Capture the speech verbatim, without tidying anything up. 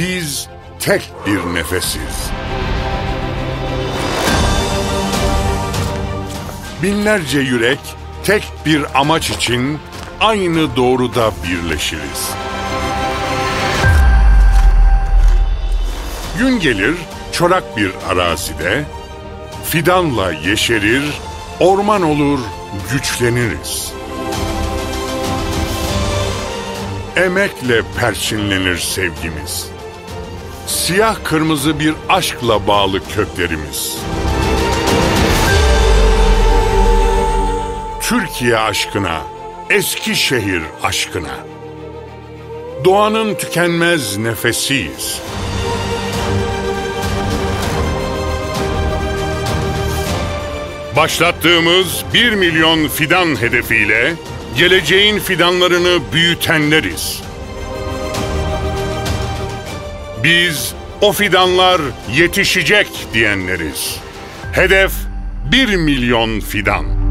Biz tek bir nefesiz. Binlerce yürek tek bir amaç için aynı doğruda birleşiriz. Gün gelir çorak bir arazide, fidanla yeşerir, orman olur, güçleniriz. Emekle perçinlenir sevgimiz. Siyah kırmızı bir aşkla bağlı köklerimiz. Türkiye aşkına, Eskişehir aşkına. Doğanın tükenmez nefesiyiz. Başlattığımız bir milyon fidan hedefiyle geleceğin fidanlarını büyütenleriz. Biz o fidanlar yetişecek diyenleriz. Hedef bir milyon fidan.